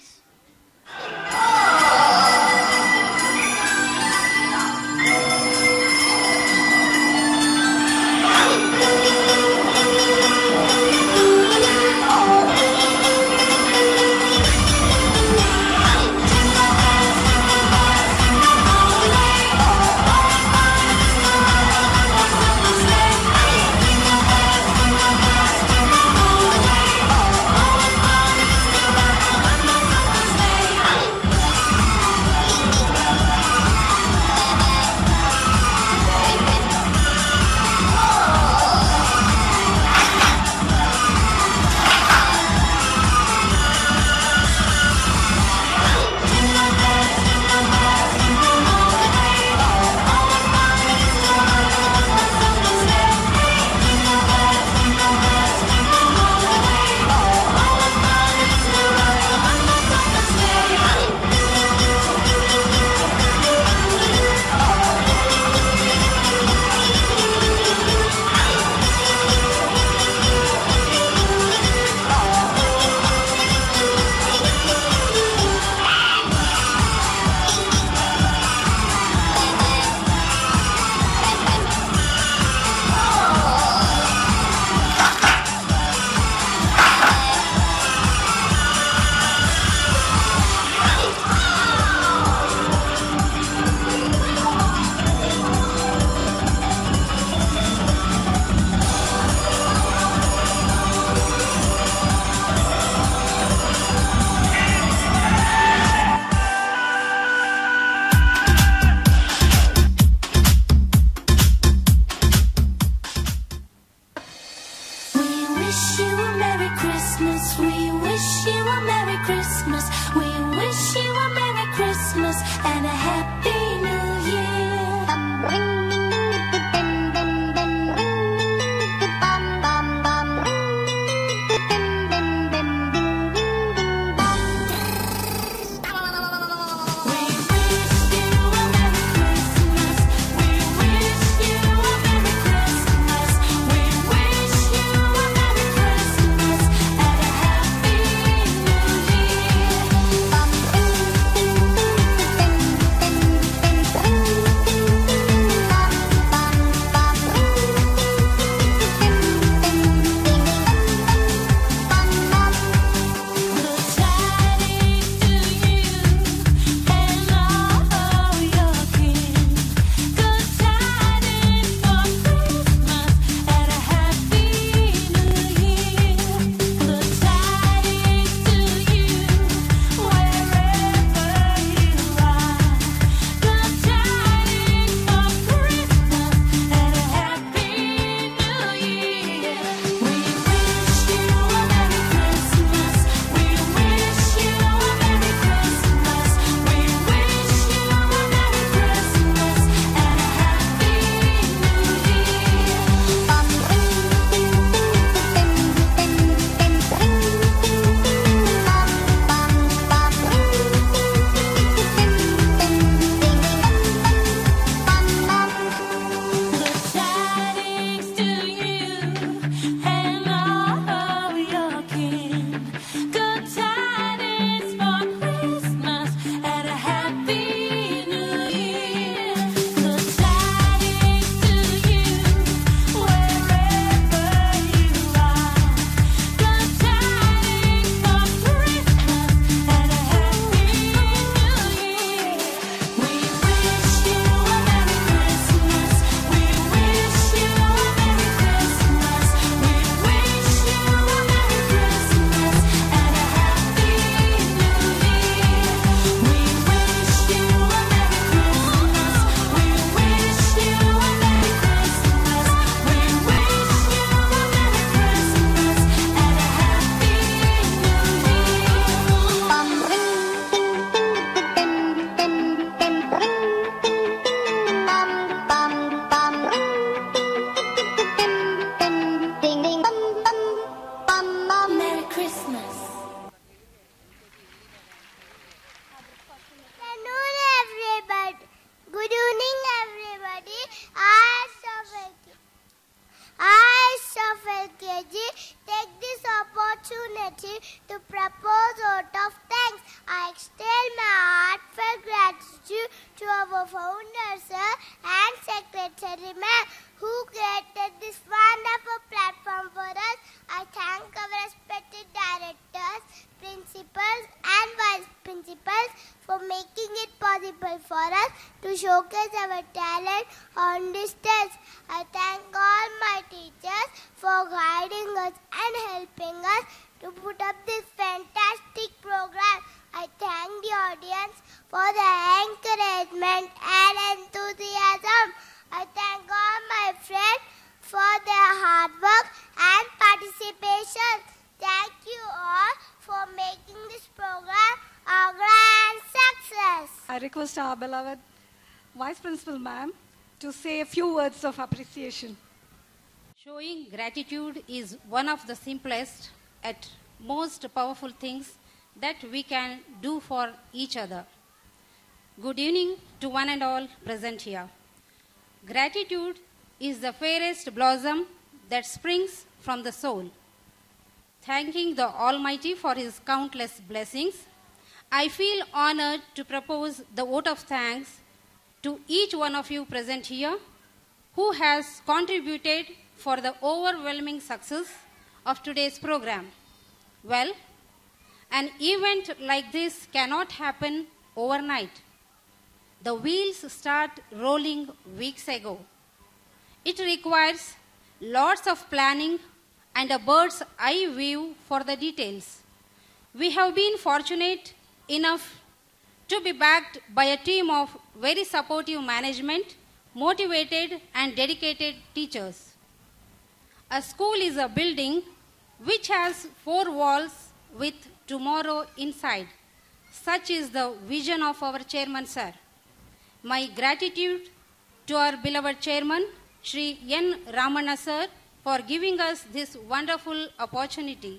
to showcase our talent on this stage. I thank all my teachers for guiding us and helping us to put up this fantastic program. I thank the audience for their encouragement and enthusiasm. I thank all my friends for their hard work and participation. Thank you all for making this program a grand success. I request our beloved Vice Principal Ma'am to say a few words of appreciation. Showing gratitude is one of the simplest and most powerful things that we can do for each other. Good evening to one and all present here. Gratitude is the fairest blossom that springs from the soul. Thanking the Almighty for His countless blessings, I feel honored to propose the vote of thanks to each one of you present here who has contributed for the overwhelming success of today's program. Well, an event like this cannot happen overnight. The wheels start rolling weeks ago. It requires lots of planning and a bird's eye view for the details. We have been fortunate enough to be backed by a team of very supportive management, motivated and dedicated teachers. A school is a building which has 4 walls with tomorrow inside. Such is the vision of our chairman, sir. My gratitude to our beloved chairman, Shri N. Ramana, sir, for giving us this wonderful opportunity.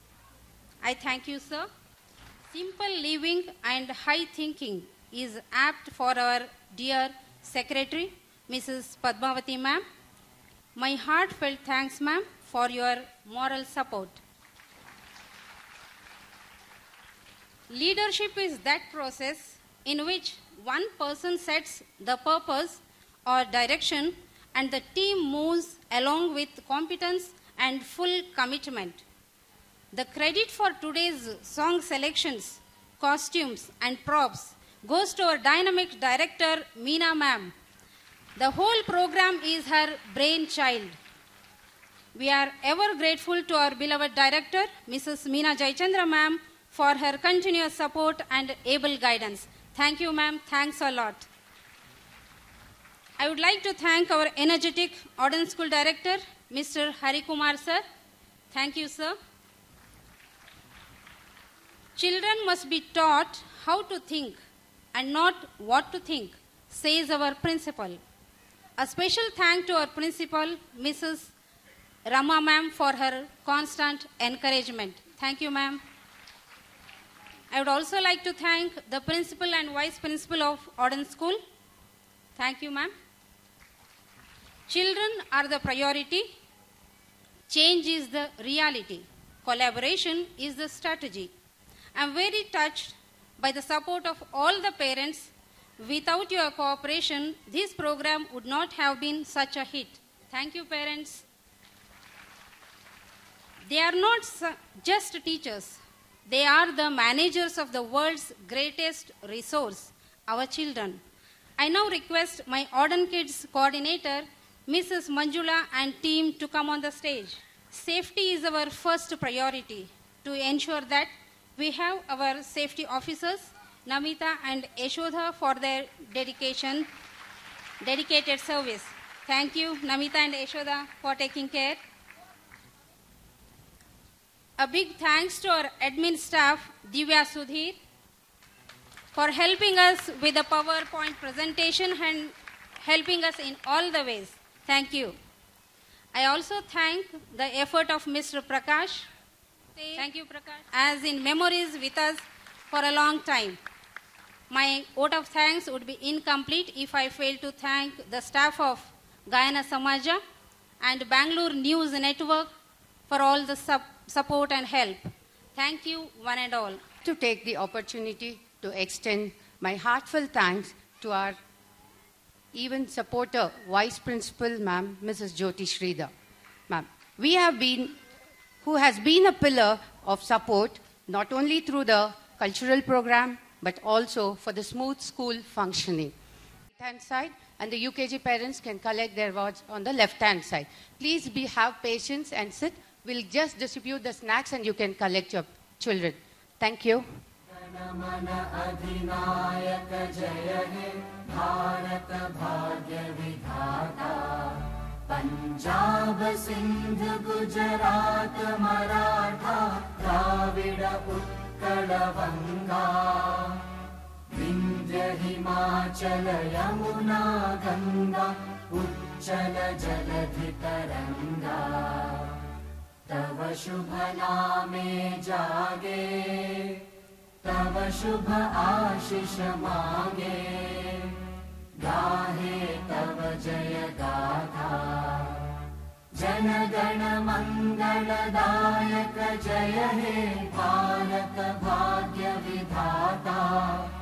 I thank you, sir. Simple living and high thinking is apt for our dear secretary, Mrs. Padmavati ma'am. My heartfelt thanks, ma'am, for your moral support. Leadership is that process in which one person sets the purpose or direction and the team moves along with competence and full commitment. The credit for today's song selections, costumes and props goes to our dynamic director, Meena ma'am. The whole program is her brainchild. We are ever grateful to our beloved director, Mrs. Meena Jayachandra ma'am, for her continuous support and able guidance. Thank you, ma'am. Thanks a lot. I would like to thank our energetic Auden School Director, Mr. Hari Kumar, sir. Thank you, sir. Children must be taught how to think and not what to think, says our principal. A special thank to our principal, Mrs. Rama ma'am, for her constant encouragement. Thank you, ma'am. I would also like to thank the principal and vice principal of Auden School. Thank you, ma'am. Children are the priority. Change is the reality. Collaboration is the strategy. I am very touched by the support of all the parents. Without your cooperation, this program would not have been such a hit. Thank you, parents. They are not just teachers. They are the managers of the world's greatest resource, our children. I now request my Auden Kids coordinator, Mrs. Manjula and team to come on the stage. Safety is our first priority. To ensure that we have our safety officers, Namita and Yashoda, for their dedicated service. Thank you, Namita and Yashoda, for taking care. A big thanks to our admin staff, Divya Sudhir, for helping us with the PowerPoint presentation and helping us in all the ways. Thank you. I also thank the effort of Mr. Prakash. Thank you, Prakash. As in memories with us for a long time. My vote of thanks would be incomplete if I fail to thank the staff of Gayana Samaja and Bangalore News Network for all the support and help. Thank you, one and all. To take the opportunity to extend my heartfelt thanks to our even supporter, Vice Principal, Ma'am, Mrs. Jyoti Sridhar. Ma'am, who has been a pillar of support not only through the cultural program, but also for the smooth school functioning. right-hand side, and the UKG parents can collect their awards on the left-hand side. Please have patience and sit. We'll just distribute the snacks and you can collect your children. Thank you. मन अधिनायक जय हे भारत भाग्य विधाता पंजाब सिंध गुजरात मराठा द्राविड उत्कल गंगा विंध्य हिमाचल यमुना गंगा उच्चल जलधि तरंगा तव शुभ नामे जागे तव शुभ आशीष मांगे गाहे तव जय गाथा जन गण मंगलदायक जय हे भारत भाग्य विधाता